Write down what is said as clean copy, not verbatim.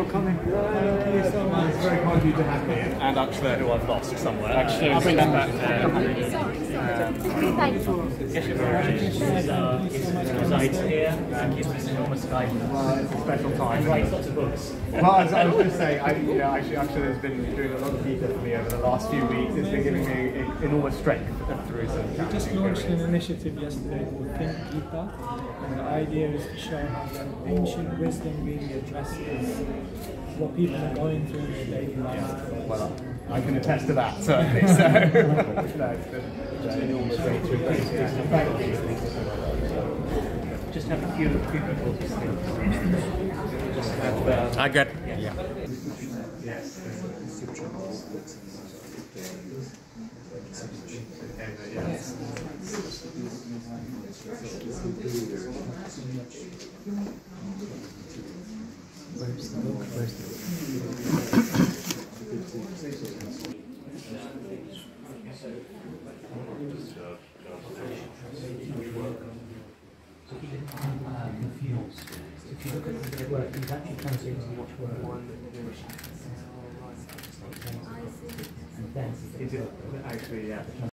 coming. Thank you so much. It's very kind of you to have me. And actually, who I've lost somewhere. Actually, I'll bring that back. Resides here and gives us enormous guidance. It's a special time. Writes lots of books. Well, I was just saying, actually has been doing a lot of Gita for me over the last few weeks. It's been giving me enormous strength through some We just launched an initiative yesterday called Think Gita, and the idea is to show how the ancient wisdom really addresses what people are going through in their daily lives. Well, I can attest to that, certainly. So, no, it's been an enormous way to embrace it. Thank you. Just have a few people to just have. I got. Yeah. Yes. Confused. If you look at the work, he's actually translating the watchword. And then Actually, yeah.